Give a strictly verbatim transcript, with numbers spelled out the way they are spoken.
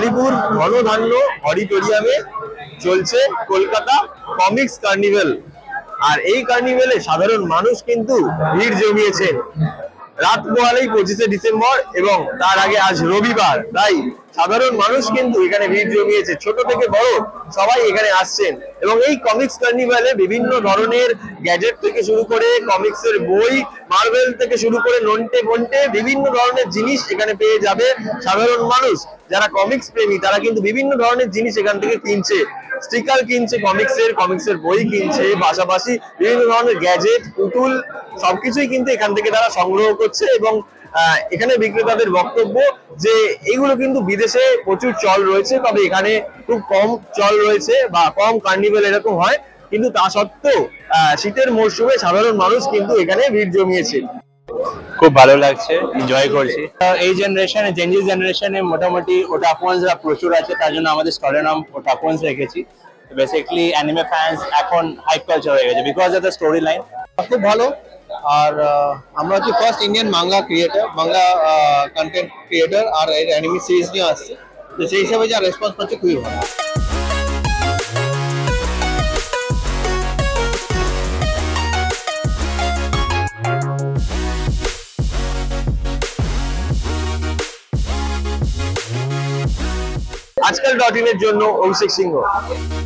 বালিপুর ঘনধান্য অডিটোরিয়ামে চলছে Kolkata comics carnival. আর এই কার্নিভেলে সাধারণ মানুষ কিন্তু ভিড় জমিয়েছেন। রাত পোহালেই পঁচিশে ডিসেম্বর এবং তার আগে আজ রবিবার, তাই সাধারণ মানুষ কিন্তু এখানে ভিড় জমিয়েছে। ছোট থেকে বড় সবাই এখানে আসছেন এবং এই কমিক্স কার্নিভেলে বিভিন্ন ধরনের গ্যাজেট থেকে শুরু করে কমিক্সের বই, মার্বেল থেকে শুরু করে নন্টে ফন্টে বিভিন্ন ধরনের জিনিস এখানে পেয়ে যাবে। সাধারণ মানুষ যারা কমিক্স প্রেমী তারা কিন্তু বিভিন্ন ধরনের জিনিস এখান থেকে কিনছে, স্টিকার কিনছে, কমিক্সের কমিক্সের বই কিনছে, পাশাপাশি বিভিন্ন ধরনের গ্যাজেট, পুতুল সবকিছুই কিন্তু এখান থেকে তারা সংগ্রহ করছে। এবং এখানে বিক্রেতাদের বক্তব্য যে এগুলো কিন্তু বিদেশে প্রচুর চল রয়েছে, তবে এখানে খুব কম চল রয়েছে বা কম কার্নিভেল এরকম হয়, কিন্তু তা সত্ত্বেও শীতের মরশুমে সাধারণ মানুষ কিন্তু এখানে ভিড় জমিয়েছে। খুব ভালো লাগছে, এনজয় করছি। এই জেনারেশনে জেনজি জেনারেশনে মোটামুটি ওটাকুয়ানসরা প্রচুর আছে, তার জন্য আমাদের স্টলের নাম ওটাকুয়ানস রেখেছি। বেসিক্যালি অ্যানিমে ফ্যান্স এখন হাইপ কালচার হয়ে গেছে because of the story line. খুব ভালো। আর আমরা হচ্ছে first Indian Bangla creator, Bangla content creator, আর এর অ্যানিমে সিরিজ নিয়ে আসছে, তো সেই হিসাবে যা রেসপন্স পাচ্ছে খুবই ভালো। আজকাল ডট ইনের জন্য অভিষেক সিংহ।